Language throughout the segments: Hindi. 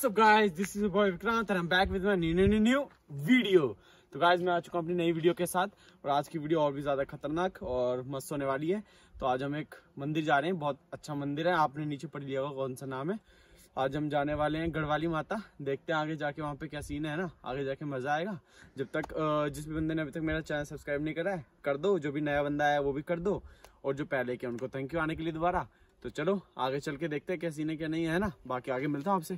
What's up guys, this is your boy Vikrant and I'm back with my new video। तो गाइज मैं आ चुका हूँ अपनी नई वीडियो के साथ और आज की वीडियो और भी ज़्यादा खतरनाक और मस्त होने वाली है। तो आज हम एक मंदिर जा रहे हैं, बहुत अच्छा मंदिर है, आपने नीचे पढ़ लिया होगा कौन सा नाम है। आज हम जाने वाले हैं गढ़वाली माता, देखते हैं आगे जाके वहाँ पे क्या सीन है ना, आगे जाके मज़ा आएगा। जब तक जिस भी बंदे ने अभी तक मेरा चैनल सब्सक्राइब नहीं करा है कर दो, जो भी नया बंदा है वो भी कर दो, और जो पहले के उनको थैंक यू आने के लिए दोबारा। तो चलो आगे चल के देखते हैं क्या सीन है क्या नहीं है ना, बाकी आगे मिलता हूँ आपसे।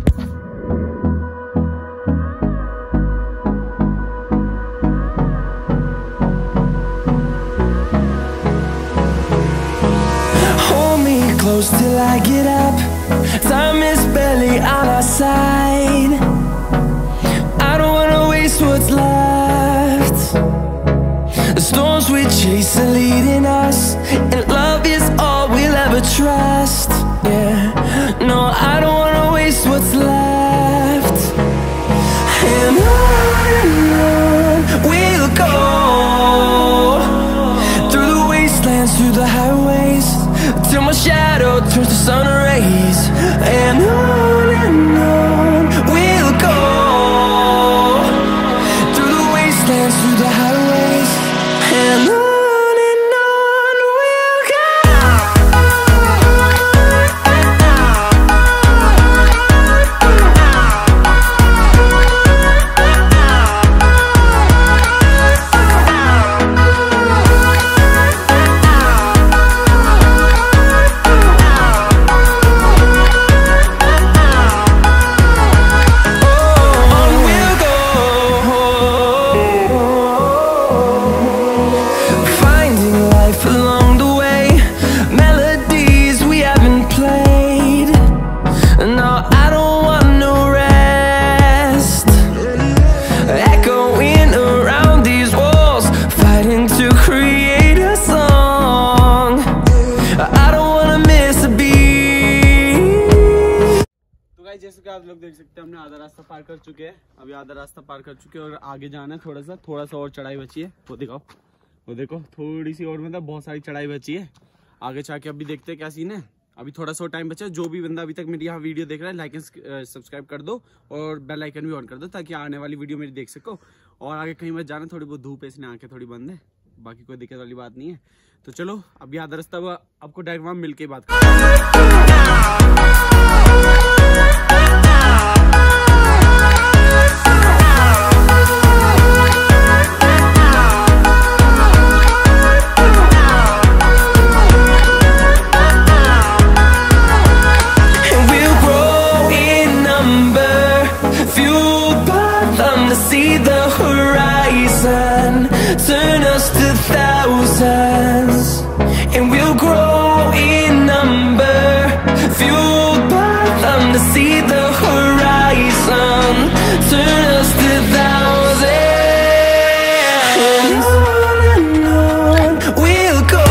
Close till I get up. Time is barely on our side. I don't wanna waste what's left. The storms we chase are leading us, and love is all we'll ever trust. Yeah, no, I don't wanna waste what's left. And on we'll go, through the wastelands, through the highways, till my shadow turns to sun rays. And on we'll go, through the wastelands, through the highways, and on we'll go. जैसे कि आप लोग देख सकते हैं हमने आधा रास्ता पार कर चुके हैं, अभी आधा रास्ता पार कर चुके हैं और आगे जाना है थोड़ा सा और चढ़ाई बची है। वो दिखाओ, वो देखो थोड़ी सी और, मतलब बहुत सारी चढ़ाई बची है। आगे जाके अभी देखते हैं क्या सीन है, अभी थोड़ा सा टाइम बचा है। जो भी बंदा अभी तक मेरी यहाँ वीडियो देख रहा है लाइक एंड सब्सक्राइब कर दो और बेल आइकन भी ऑन कर दो ताकि आने वाली वीडियो मेरी देख सको। और आगे कहीं मत जाना, थोड़ी बहुत धूप है इसलिए आंखें थोड़ी बंद है, बाकी कोई दिक्कत वाली बात नहीं है। तो चलो अभी आधा रास्ता आपको डायरेक्ट वहाँ मिल के बात turn us to thousands, and we'll grow in number, fueled by them to see the horizon. Turn us to thousands, and on we'll go,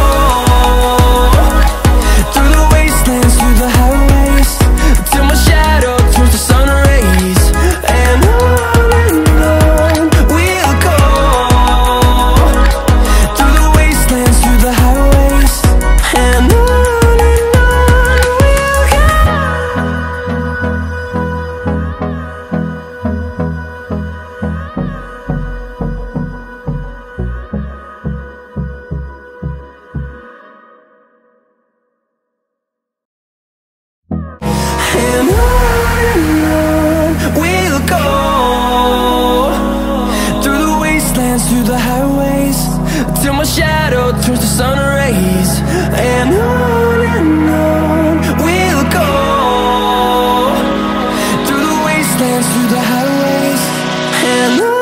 through the wastelands, through the highways, till my shadow turns to sun rays. And on we'll go, through the wastelands, through the highways, and on we'll go. And on we'll go, through the wastelands, through the highways, till my shadow turns to sun rays. And on we'll go, through the wastelands, through the highways, and on we'll go.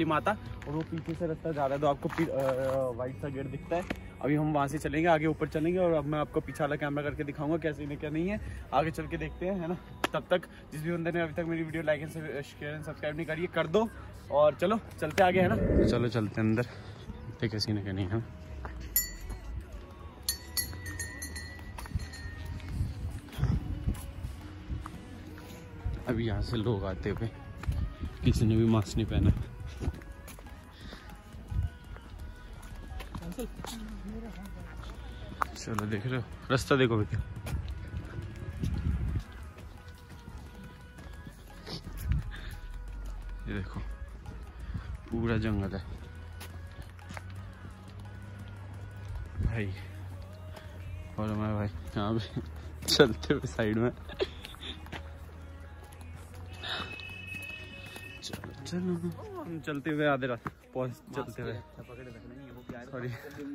काली माता, और वो पीछे से रास्ता जा रहा है, तो आपको वाइट सा गेट दिखता है। अभी हम वहाँ से चलेंगे, आगे ऊपर चलेंगे, और अब मैं आपको पीछे वाला कैमरा करके दिखाऊंगा कैसे नहीं क्या नहीं है, आगे चल के देखते हैं, है ना। तब तक जिस भी बंदे ने अभी तक मेरी video like and share and subscribe नहीं करी है, कर दो, और चलो चलते आगे, है ना। तो चलो चलते हैं अंदर, कैसी नहीं क्या नहीं है। अभी यहाँ से लोग आते हुए, किसी ने भी मास्क नहीं पहना। चलो देख रहे हो, रास्ता देखो भैया, ये देखो पूरा जंगल है भाई, और हमारे भाई यहाँ पे चलते हुए साइड में। चलो हम चलते हुए आधे रास्ते पहुंच, चलते हुए सॉरी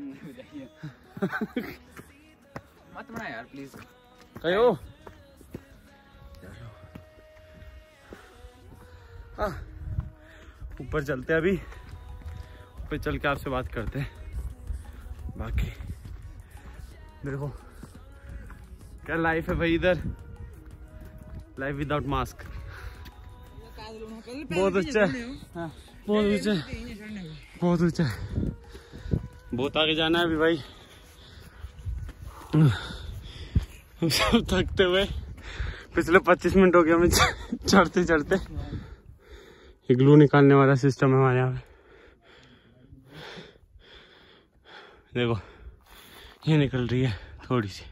मत बना यार प्लीज। कहो ऊपर चलते हैं, अभी ऊपर चल के आपसे बात करते हैं। बाकी देखो क्या लाइफ है भाई इधर, लाइफ विदाउट मास्क। बहुत अच्छा है, बहुत ऊंचा है, बहुत ऊंचा है, बहुत आगे जाना है अभी भाई। सब थकते हुए पिछले 25 मिनट हो गया हमें चढ़ते चढ़ते। ये ग्लू निकालने वाला सिस्टम है हमारे यहाँ पे, देखो ये निकल रही है थोड़ी सी,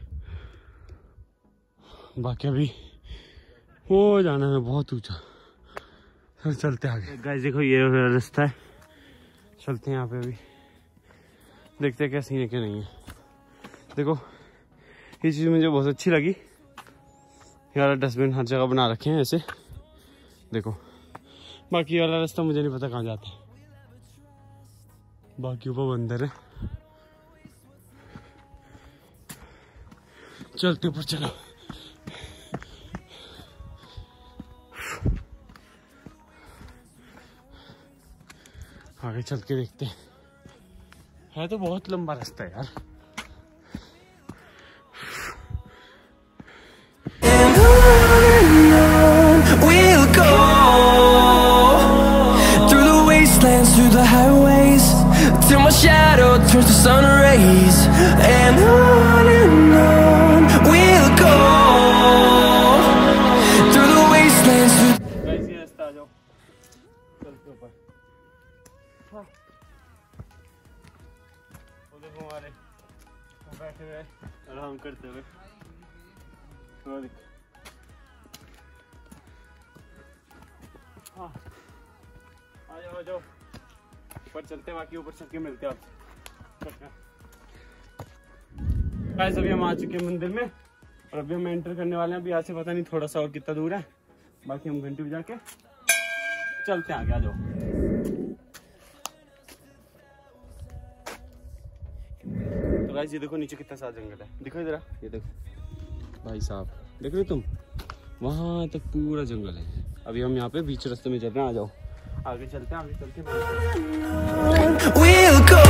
बाकी अभी वो जाना है बहुत ऊंचा। फिर चलते आगे गाइस, देखो ये रास्ता है, चलते हैं यहाँ पे, अभी देखते हैं क्या सीन है क्या नहीं है। देखो ये चीज़ मुझे बहुत अच्छी लगी यार, डस्टबिन हर जगह बना रखे हैं ऐसे, देखो। बाकी वाला रास्ता मुझे नहीं पता कहाँ जाता है, बाकी ऊपर बंदर है। चलते ऊपर, चलो आगे चल के देखते हैं। है तो बहुत लंबा रास्ता है यार। We'll go through the wastelands, through the highways, till my shadow turns to sun rays. And on we'll go through the wastelands. Guys ये रास्ता आ जाओ, चलते ऊपर। हाँ। वो देखो हमारे बैठे हुए आराम करते हुए, हाँ आ जाओ ऊपर चलते, बाकी ऊपर चल के मिलते हैं आपसे। गाइस अभी हम आ चुके हैं मंदिर में, और अभी हम एंटर करने वाले हैं। अभी यहाँ से पता नहीं थोड़ा सा और कितना दूर है, बाकी हम घंटी बजा के चलते हैं आगे, आ जाओ। तो गाइस ये देखो नीचे कितना सारा जंगल है, दिखो जरा, ये देखो भाई साहब, देख रहे हो तुम, वहां तक पूरा जंगल है। अभी हम यहाँ पे बीच रास्ते में चल रहे हैं, आ जाओ आगे चलते हैं, आगे चलते हैं। We'll go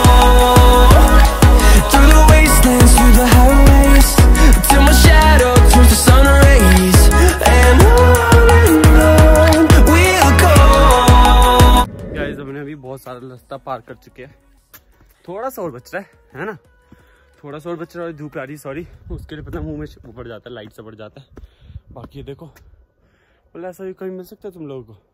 through the wastelands, through the highways, till my shadow turns to sun rays. And on we'll go. Guys हमने अभी बहुत सारा रास्ता पार कर चुके हैं, थोड़ा सा और बच रहा है ना, थोड़ा सा और बच रहा है। धूप आ रही, सॉरी उसके लिए पता मुंह में वो पड़ जाता है, लाइट से पड़ जाता है। बाकी देखो बोला ऐसा भी कहीं मिल सकता है तुम लोगों को,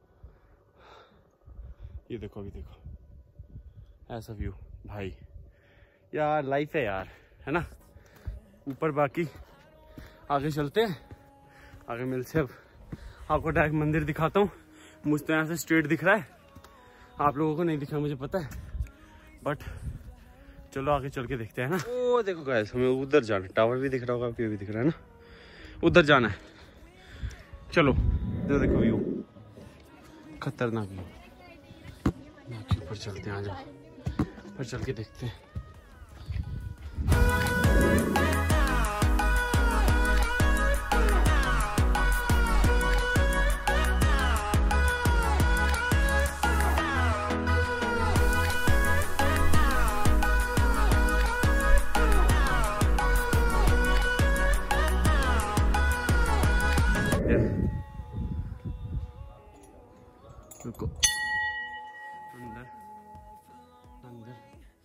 ये देखो अभी देखो ऐसा व्यू भाई, यार लाइफ है यार, है ना ऊपर। बाकी आगे चलते हैं, आगे मिलते हैं। अब आपको डायरेक्ट मंदिर दिखाता हूँ, मुझ तो यहाँ से स्ट्रेट दिख रहा है, आप लोगों को नहीं दिख रहा मुझे पता है, बट चलो आगे चल के देखते हैं ना। ओ देखो गाइस हमें उधर जाना है, टावर भी दिख रहा होगा, आपको भी दिख रहा है ना, उधर जाना है। चलो इधर देखो व्यू, खतरनाक व्यू। ऊपर चलते हैं, आ जाओ ऊपर चल के देखते हैं। अंदर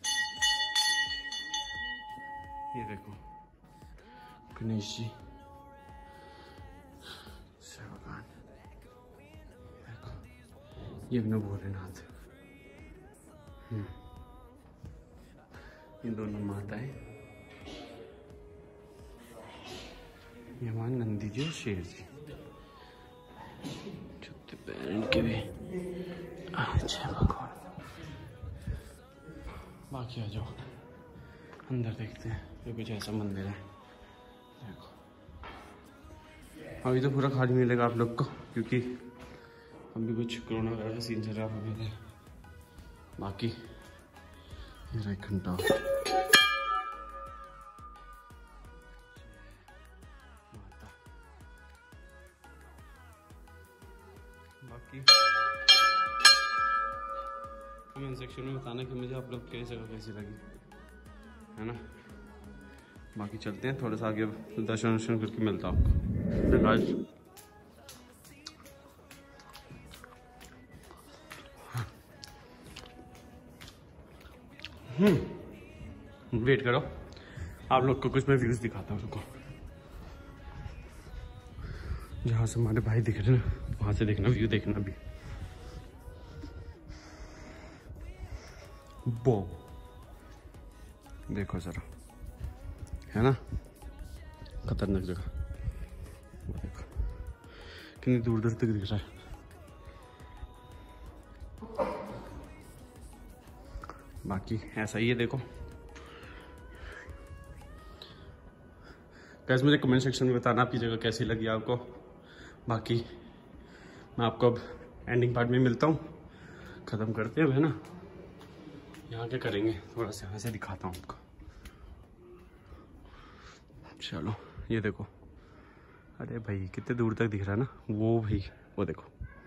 ये देखो गणेश जी, भगवान, देखो ये अपना भोलेनाथ, ये दोनों माताएं, ये मान नंदी जी और शेर जी, छुट्टे पैर के भी। अच्छा भगवान, बाकी आ जाओ अंदर देखते हैं। ये कुछ ऐसा मंदिर है देखो। अभी तो पूरा खाली मिलेगा आप लोग को, क्योंकि अभी कुछ कोरोना वगैरह का सीन चल रहा है। बाकी मेरा 1 घंटा बाकी कमेंट सेक्शन में बताना कि मुझे आप लोग कैसी जगह कैसी लगी, है ना। बाकी चलते हैं थोड़ा सा आगे, दर्शन वर्शन करके मिलता हूँ आपको। वेट करो, आप लोग को कुछ मैं व्यूज दिखाता हूँ। रुको, जहाँ से हमारे भाई दिख रहे हैं ना, वहां से देखना, व्यू देखना भी। वो देखो जरा, है ना खतरनाक जगह। वो देखो कितनी दूर दूर तक दिख रहा है। बाकी ऐसा ही है देखो गाइस, मुझे कमेंट सेक्शन में बताना आपकी जगह कैसी लगी आपको। बाकी मैं आपको अब एंडिंग पार्ट में मिलता हूँ, ख़त्म करते हैं, है ना। यहाँ क्या करेंगे, थोड़ा सा यहाँ से दिखाता हूँ आपको। चलो ये देखो, अरे भाई कितने दूर तक दिख रहा है ना वो भाई, वो देखो।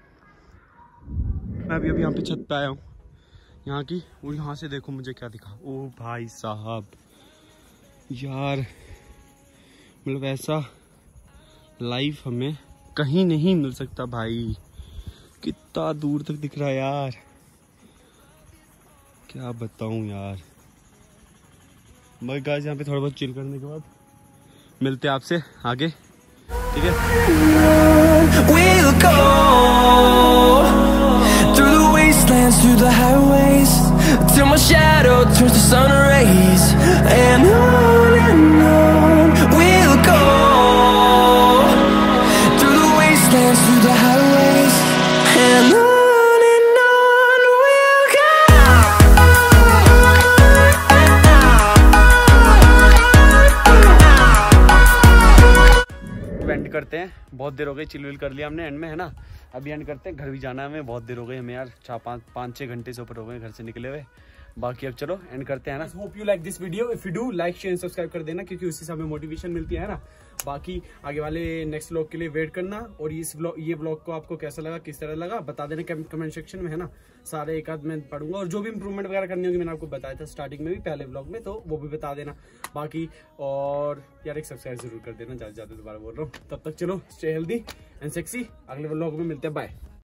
मैं अभी यहाँ पे छत पे आया हूँ यहाँ की, वो यहाँ से देखो मुझे क्या दिखा। ओ भाई साहब यार, मतलब ऐसा लाइफ हमें कहीं नहीं मिल सकता भाई। कितना दूर तक दिख रहा है यार, क्या बताऊं यार। बस गाइस यहाँ पे थोड़ा बहुत चिल करने के बाद मिलते हैं आपसे आगे, ठीक है। We'll go through the wastelands, through the highways, till my shadow turns to sun rays, and on we'll go through the wastelands, through the highways, and on we'll go. End करते हैं, बहुत देर हो गई, चिल विल कर लिया हमने एंड में, है ना। अभी एंड करते हैं, घर भी जाना है हमें, बहुत देर हो गई हमें यार, 5-6 घंटे से ऊपर हो गए घर से निकले हुए। बाकी अब चलो एंड करते हैं ना। Hope you like this video, if you do like share subscribe कर देना, क्योंकि उसी से हमें मोटिवेशन मिलती है ना। बाकी आगे वाले नेक्स्ट व्लॉग के लिए वेट करना, और ये व्लॉग को आपको कैसा लगा, किस तरह लगा बता देना कमेंट सेक्शन में, है ना। सारे एक आध मैं पढ़ूंगा, और जो भी इंप्रूवमेंट वगैरह करनी होगी, मैंने आपको बताया था स्टार्टिंग में भी पहले व्लॉग में, तो वो भी बता देना। बाकी और यार एक सब्सक्राइब जरूर कर देना, ज्यादा दोबारा बोल रहा हूँ। तब तक चलो स्टे हेल्दी एंड सेक्सी, अगले व्लॉग में मिलते हैं, बाय।